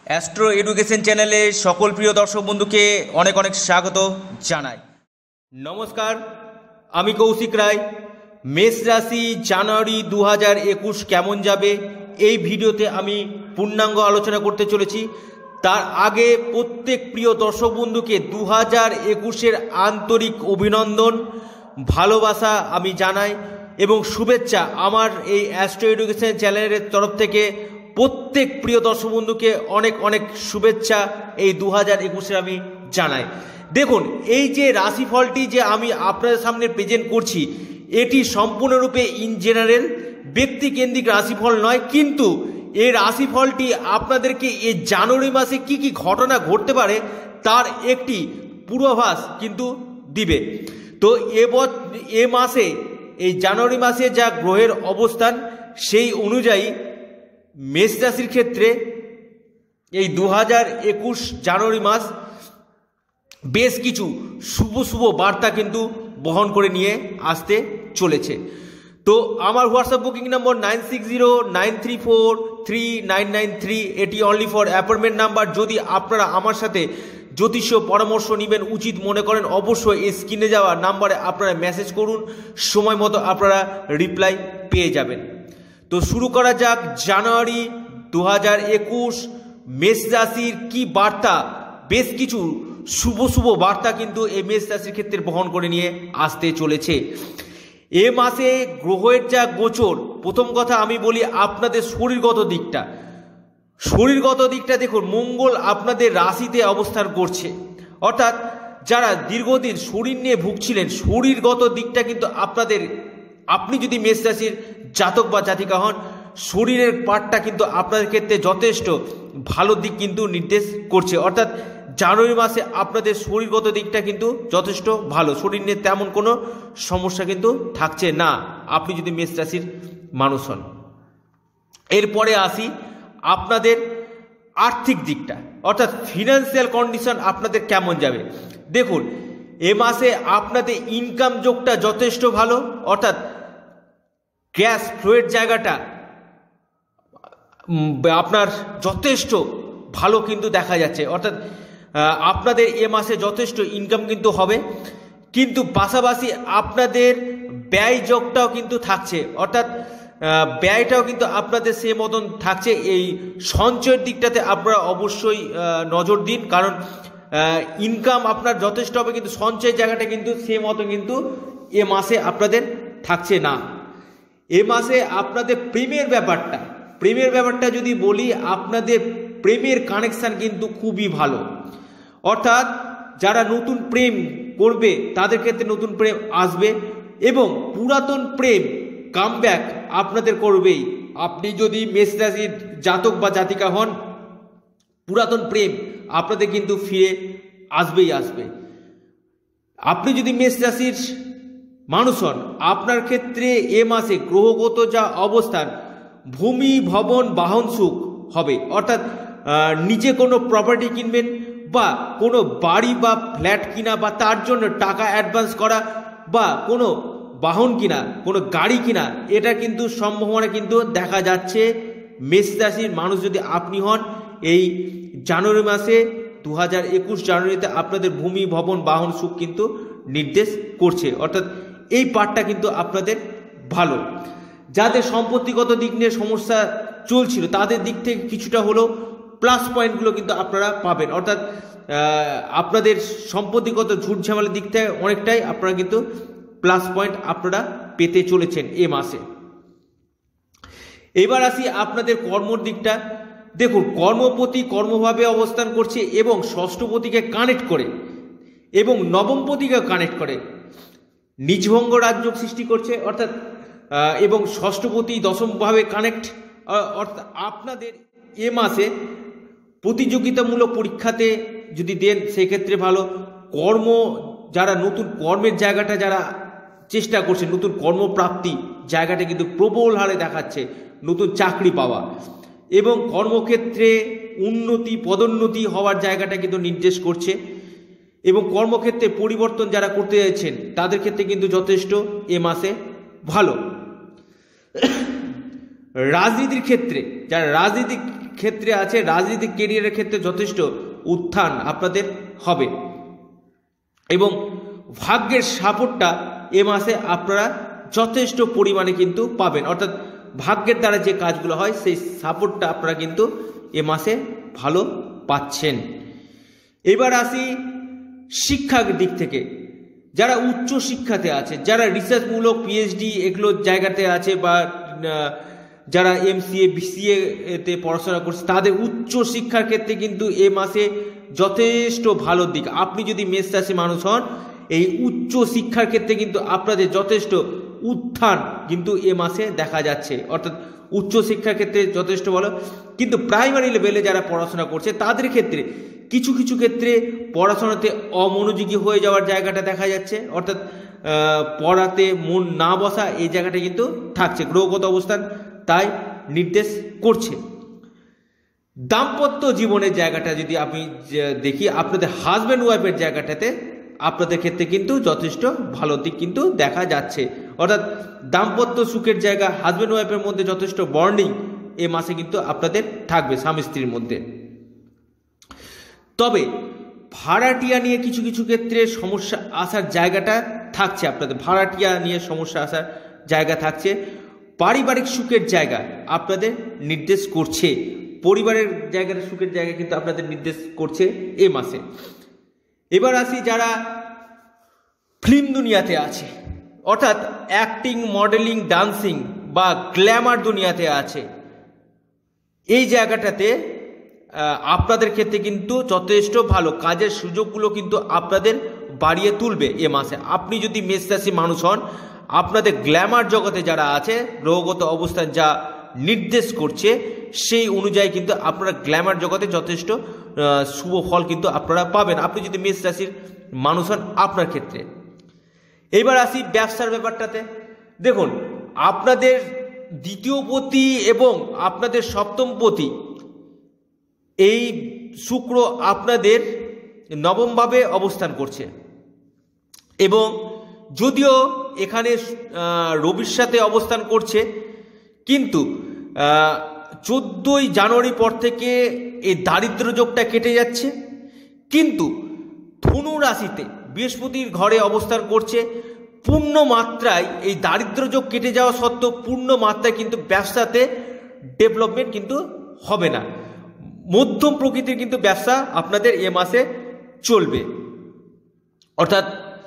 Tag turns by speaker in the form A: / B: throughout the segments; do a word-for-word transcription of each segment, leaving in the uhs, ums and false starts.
A: Astro education চ্যানেলে সকল প্রিয় দর্শক বন্ধুকে অনেক অনেক স্বাগত জানাই। নমস্কার, আমি কৌশিক রায়। মেষ রাশি জানুয়ারি দু হাজার একুশ কেমন যাবে এই ভিডিওতে আমি পূর্ণাঙ্গ আলোচনা করতে চলেছি। তার আগে প্রত্যেক প্রিয় দর্শক বন্ধুকে দু হাজার একুশের আন্তরিক অভিনন্দন, ভালোবাসা আমি জানাই এবং শুভেচ্ছা আমার এই অ্যাস্ট্রো এডুকেশন চ্যানেলের তরফ থেকে প্রত্যেক প্রিয় দর্শক বন্ধুকে অনেক অনেক শুভেচ্ছা এই দু হাজার একুশে আমি জানাই। দেখুন, এই যে রাশিফলটি যে আমি আপনাদের সামনে প্রেজেন্ট করছি এটি সম্পূর্ণরূপে ইন জেনারেল ব্যক্তিকেন্দ্রিক রাশিফল নয়, কিন্তু এই রাশিফলটি আপনাদেরকে এই জানুয়ারি মাসে কি কি ঘটনা ঘটতে পারে তার একটি পূর্বাভাস কিন্তু দিবে। তো এবার এ মাসে এই জানুয়ারি মাসে যা গ্রহের অবস্থান সেই অনুযায়ী মেষ রাশির ক্ষেত্রে এই দু হাজার একুশ জানুয়ারি মাস বেশ কিছু শুভ শুভ বার্তা কিন্তু বহন করে নিয়ে আসতে চলেছে। তো আমার WhatsApp booking number nine six zero nine three four three nine nine three, এটি অনলি ফর অ্যাপয়েন্টমেন্ট নাম্বার। যদি আপনারা আমার সাথে জ্যোতিষ পরামর্শ নেবেন উচিত মনে করেন অবশ্যই এই স্ক্রিনে যাওয়া নাম্বারে আপনারা মেসেজ করুন, সময় মতো আপনারা রিপ্লাই পেয়ে যাবেন। তো শুরু করা যাক জানুয়ারি দু হাজার একুশ মেষ রাশির কি বার্তা। বেশ কিছু শুভ শুভ বার্তা কিন্তু এই মেষ রাশির ক্ষেত্রে বহন করে নিয়ে আসতে চলেছে। এ মাসে গ্রহের যা গোচর, প্রথম কথা আমি বলি আপনাদের শরীরগত দিকটা। শরীরগত দিকটা দেখুন, মঙ্গল আপনাদের রাশিতে অবস্থান করছে, অর্থাৎ যারা দীর্ঘদিন শরীর নিয়ে ভুগছিলেন শরীরগত দিকটা কিন্তু আপনাদের, আপনি যদি মেষ রাশির জাতক বা জাতিকা হন, শরীরের পার্টটা কিন্তু আপনাদের ক্ষেত্রে যথেষ্ট ভালো দিক কিন্তু নির্দেশ করছে। অর্থাৎ জানুয়ারি মাসে আপনাদের শরীরগত দিকটা কিন্তু যথেষ্ট ভালো, শরীর নিয়ে তেমন কোনো সমস্যা কিন্তু থাকছে না আপনি যদি মেষ রাশির মানুষ হন। এরপরে আসি আপনাদের আর্থিক দিকটা, অর্থাৎ ফিনান্সিয়াল কন্ডিশন আপনাদের কেমন যাবে। দেখুন, এ মাসে আপনাদের ইনকাম যোগটা যথেষ্ট ভালো, অর্থাৎ ক্যাশ ফ্লোয়ের জায়গাটা আপনার যথেষ্ট ভালো কিন্তু দেখা যাচ্ছে। অর্থাৎ আপনাদের এ মাসে যথেষ্ট ইনকাম কিন্তু হবে, কিন্তু পাশাপাশি আপনাদের ব্যয় যোগটাও কিন্তু থাকছে, অর্থাৎ ব্যয়টাও কিন্তু আপনাদের সে মতন থাকছে। এই সঞ্চয়ের দিকটাতে আপনারা অবশ্যই নজর দিন, কারণ ইনকাম আপনার যথেষ্ট হবে কিন্তু সঞ্চয়ের জায়গাটা কিন্তু সে মতো কিন্তু এ মাসে আপনাদের থাকছে না। এ মাসে আপনাদের প্রেমের ব্যাপারটা প্রেমের ব্যাপারটা যদি বলি, আপনাদের প্রেমের কানেকশান কিন্তু খুবই ভালো, অর্থাৎ যারা নতুন প্রেম করবে তাদের ক্ষেত্রে নতুন প্রেম আসবে এবং পুরাতন প্রেম কামব্যাক আপনাদের করবেই। আপনি যদি মেষ রাশির জাতক বা জাতিকা হন, পুরাতন প্রেম আপনাদের কিন্তু ফিরে আসবেই আসবে। আপনি যদি মেষ রাশির মানুষ হন, আপনার ক্ষেত্রে এ মাসে গ্রহগত যা অবস্থান, ভূমি ভবন বাহন সুখ হবে, অর্থাৎ নিজে কোনো প্রপার্টি কিনবেন বা কোনো বাড়ি বা ফ্ল্যাট কিনা বা তার জন্য টাকা অ্যাডভান্স করা বা কোনো বাহন কিনা, কোনো গাড়ি কিনা, এটা কিন্তু সম্ভাবনা কিন্তু দেখা যাচ্ছে মেষ রাশির মানুষ যদি আপনি হন। এই জানুয়ারি মাসে দু হাজার একুশ জানুয়ারিতে আপনাদের ভূমি ভবন বাহন সুখ কিন্তু নির্দেশ করছে, অর্থাৎ এই পার্টটা কিন্তু আপনাদের ভালো। যাদের সম্পত্তিগত দিক নিয়ে সমস্যা চলছিল তাদের দিক থেকে কিছুটা হলেও প্লাস পয়েন্টগুলো কিন্তু আপনারা পাবেন, অর্থাৎ আপনাদের সম্পত্তিগত ঝুট ঝামেলার দিক থেকে অনেকটাই আপনারা কিন্তু প্লাস পয়েন্ট আপনারা পেতে চলেছেন এ মাসে। এবার আসি আপনাদের কর্মর দিকটা। দেখুন, কর্মপতি কর্মভাবে অবস্থান করছে এবং ষষ্ঠপতিকে কানেক্ট করে এবং নবমপতিকে কানেক্ট করে নিজভঙ্গ রাজযোগ সৃষ্টি করছে, অর্থাৎ এবং ষষ্ঠপতি দশমভাবে কানেক্ট, অর্থাৎ আপনাদের এ মাসে প্রতিযোগিতামূলক পরীক্ষাতে যদি দেন সেক্ষেত্রে ভালো। কর্ম, যারা নতুন কর্মের জায়গাটা যারা চেষ্টা করছে, নতুন কর্মপ্রাপ্তি জায়গাটা কিন্তু প্রবল হারে দেখাচ্ছে, নতুন চাকরি পাওয়া এবং কর্মক্ষেত্রে উন্নতি পদোন্নতি হওয়ার জায়গাটা কিন্তু নির্দেশ করছে এবং কর্মক্ষেত্রে পরিবর্তন যারা করতে যাচ্ছেন তাদের ক্ষেত্রে কিন্তু যথেষ্ট এ মাসে ভালো। রাজনীতির ক্ষেত্রে যারা রাজনীতিক ক্ষেত্রে আছে, রাজনীতিক কেরিয়ারের ক্ষেত্রে যথেষ্ট উত্থান আপনাদের হবে এবং ভাগ্যের সাপোর্টটা এ মাসে আপনারা যথেষ্ট পরিমাণে কিন্তু পাবেন। অর্থাৎ ভাগ্যের দ্বারা যে কাজগুলো হয় সেই সাপোর্টটা আপনারা কিন্তু এ মাসে ভালো পাচ্ছেন। এবার আসি শিক্ষার দিক থেকে। যারা উচ্চ শিক্ষাতে আছে, যারা রিসার্চমূলক পিএইচডি এগুলোর জায়গাতে আছে বা যারা এমসিএ বিসিএ তে পড়াশোনা করছে, তাদের উচ্চ শিক্ষার ক্ষেত্রে কিন্তু এ মাসে যথেষ্ট ভালো দিক। আপনি যদি মেষ রাশি মানুষ হন, এই উচ্চ শিক্ষার ক্ষেত্রে কিন্তু আপনাদের যথেষ্ট উত্থান কিন্তু এ মাসে দেখা যাচ্ছে। অর্থাৎ উচ্চ শিক্ষার ক্ষেত্রে যথেষ্ট ভালো। কিন্তু প্রাইমারি লেভেলে যারা পড়াশোনা করছে তাদের ক্ষেত্রে কিছু কিছু ক্ষেত্রে পড়াশোনাতে অমনোযোগী হয়ে যাওয়ার জায়গাটা দেখা যাচ্ছে। অর্থাৎ পড়াতে মন না বসা এই জায়গাটা কিন্তু থাকছে, গ্রহগত অবস্থান তাই নির্দেশ করছে। দাম্পত্য জীবনের জায়গাটা যদি আমি দেখি, আপনাদের হাজব্যান্ড ওয়াইফের জায়গাটাতে আপনাদের ক্ষেত্রে কিন্তু যথেষ্ট ভালো দিক কিন্তু দেখা যাচ্ছে। অর্থাৎ দাম্পত্য সুখের জায়গা, হাজব্যান্ড ওয়াইফের মধ্যে যথেষ্ট বন্ডিং এ মাসে কিন্তু আপনাদের থাকবে স্বামী স্ত্রীর মধ্যে। তবে ভাড়াটিয়া নিয়ে কিছু কিছু ক্ষেত্রে সমস্যা আসার জায়গাটা থাকছে, আপনাদের ভাড়াটিয়া নিয়ে সমস্যা আসার জায়গা থাকছে। পারিবারিক সুখের জায়গা আপনাদের নির্দেশ করছে, পরিবারের জায়গাটা সুখের জায়গা কিন্তু আপনাদের নির্দেশ করছে এ মাসে। এবার আসি যারা ফিল্ম দুনিয়াতে আছে, অর্থাৎ অ্যাক্টিং, মডেলিং, ডান্সিং বা গ্ল্যামার দুনিয়াতে আছে, এই জায়গাটাতে আপনাদের ক্ষেত্রে কিন্তু যথেষ্ট ভালো কাজের সুযোগগুলো কিন্তু আপনাদের বাড়িয়ে তুলবে এ মাসে। আপনি যদি মেষ রাশি মানুষ হন, আপনাদের গ্ল্যামার জগতে যারা আছে, গ্রহগত অবস্থান যা নির্দেশ করছে সেই অনুযায়ী কিন্তু আপনারা গ্ল্যামার জগতে যথেষ্ট শুভ ফল কিন্তু আপনারা পাবেন, আপনি যদি মেষ রাশির মানুষ হন আপনার ক্ষেত্রে। এইবার আসি ব্যবসার ব্যাপারটাতে। দেখুন, আপনাদের দ্বিতীয় পতি এবং আপনাদের সপ্তম পতি এই শুক্র আপনাদের নবমভাবে অবস্থান করছে এবং যদিও এখানে রবির সাথে অবস্থান করছে, কিন্তু চোদ্দোই জানুয়ারি পর থেকে এই দারিদ্র যোগটা কেটে যাচ্ছে। কিন্তু ধনু রাশিতে বৃহস্পতির ঘরে অবস্থান করছে, পূর্ণ মাত্রায় এই দারিদ্র যোগ কেটে যাওয়া সত্ত্বেও পূর্ণ মাত্রায় কিন্তু ব্যবসাতে ডেভেলপমেন্ট কিন্তু হবে না, মধ্যম প্রকৃতির কিন্তু ব্যবসা আপনাদের এ মাসে চলবে। অর্থাৎ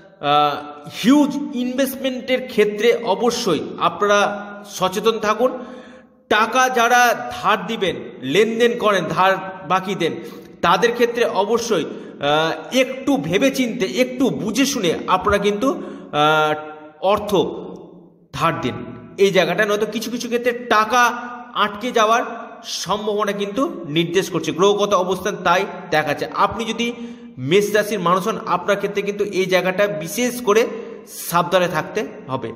A: হিউজ ইনভেস্টমেন্টের ক্ষেত্রে অবশ্যই আপনারা সচেতন থাকুন। টাকা যারা ধার দিবেন, লেনদেন করেন, ধার বাকি দেন, তাদের ক্ষেত্রে অবশ্যই একটু ভেবেচিন্তে, একটু বুঝে শুনে আপনারা কিন্তু অর্থ ধার দিন এই জায়গাটা, নয়তো কিছু কিছু ক্ষেত্রে টাকা আটকে যাওয়ার সম্ভাবনা কিন্তু নির্দেশ করছে, গ্রহগত অবস্থান তাই দেখাচ্ছে। আপনি যদি মেষ রাশির মানুষ হন, আপনার ক্ষেত্রে কিন্তু এই জায়গাটা বিশেষ করে সাবধানে থাকতে হবে।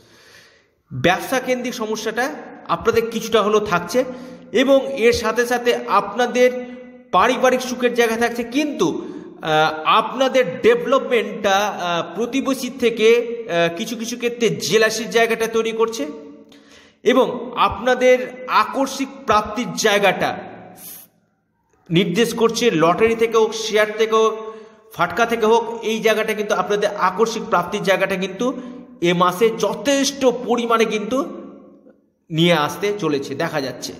A: ব্যবসা কেন্দ্রিক সমস্যাটা আপনাদের কিছুটা হলেও থাকছে এবং এর সাথে সাথে আপনাদের পারিবারিক সুখের জায়গা থাকছে, কিন্তু আপনাদের ডেভেলপমেন্টটা প্রতিবেশীর থেকে কিছু কিছু ক্ষেত্রে জেলাসির জায়গাটা তৈরি করছে এবং আপনাদের আকস্মিক প্রাপ্তির জায়গাটা নির্দেশ করছে। লটারি থেকে হোক, শেয়ার থেকে হোক, ফাটকা থেকে হোক, এই জায়গাটা কিন্তু আপনাদের আকস্মিক প্রাপ্তির জায়গাটা কিন্তু এ মাসে যথেষ্ট পরিমাণে কিন্তু নিয়ে আসতে চলেছে দেখা যাচ্ছে।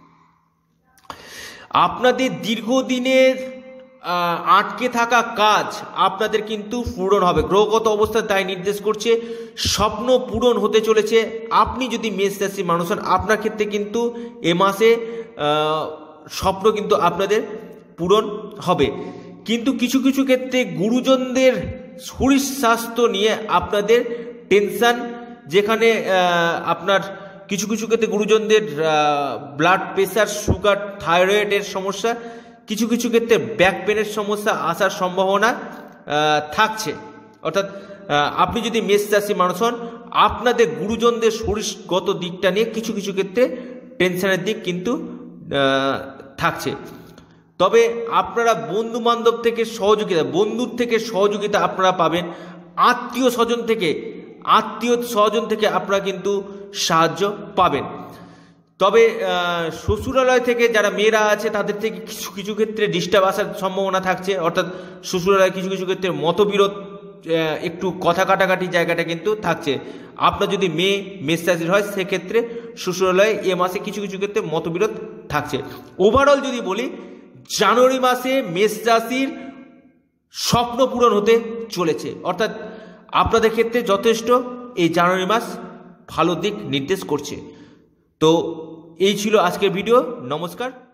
A: আপনাদের দীর্ঘদিনের আটকে থাকা কাজ আপনাদের কিন্তু পূরণ হবে, গ্রহগত অবস্থা তাই নির্দেশ করছে। স্বপ্ন পূরণ হতে চলেছে। আপনি যদি মেষ রাশি মানুষ হন, আপনার ক্ষেত্রে কিন্তু এ মাসে স্বপ্ন কিন্তু আপনাদের পূরণ হবে, কিন্তু কিছু কিছু ক্ষেত্রে গুরুজনদের শরীর স্বাস্থ্য নিয়ে আপনাদের টেনশন, যেখানে আপনার কিছু কিছু ক্ষেত্রে গুরুজনদের ব্লাড প্রেশার, সুগার, থাইরয়েডের সমস্যা, কিছু কিছু ক্ষেত্রে ব্যাক পেনের সমস্যা আসার সম্ভাবনা থাকছে। অর্থাৎ আপনি যদি মেষ রাশি মানুষ হন, আপনাদের গুরুজনদের শরীরগত দিকটা নিয়ে কিছু কিছু ক্ষেত্রে টেনশনের দিক কিন্তু থাকছে। তবে আপনারা বন্ধু বান্ধব থেকে সহযোগিতা, বন্ধুর থেকে সহযোগিতা আপনারা পাবেন, আত্মীয় স্বজন থেকে আত্মীয় স্বজন থেকে আপনারা কিন্তু সাহায্য পাবেন। তবে শ্বশুরালয় থেকে যারা মেয়েরা আছে তাদের থেকে কিছু কিছু ক্ষেত্রে ডিস্টার্ব আসার সম্ভাবনা থাকছে, অর্থাৎ শ্বশুরালয় কিছু কিছু ক্ষেত্রে মতবিরোধ, একটু কথা কাটাকাটি জায়গাটা কিন্তু থাকছে। আপনার যদি মেয়ে মেষ রাশির হয় সেক্ষেত্রে শ্বশুরালয়ে এ মাসে কিছু কিছু ক্ষেত্রে মতবিরোধ থাকছে। ওভারঅল যদি বলি, জানুয়ারি মাসে মেষ রাশির স্বপ্ন পূরণ হতে চলেছে, অর্থাৎ আপনাদের ক্ষেত্রে যথেষ্ট এই জানুয়ারি মাস ভালো দিক নির্দেশ করছে। তো এই ছিল আজকের ভিডিও। নমস্কার।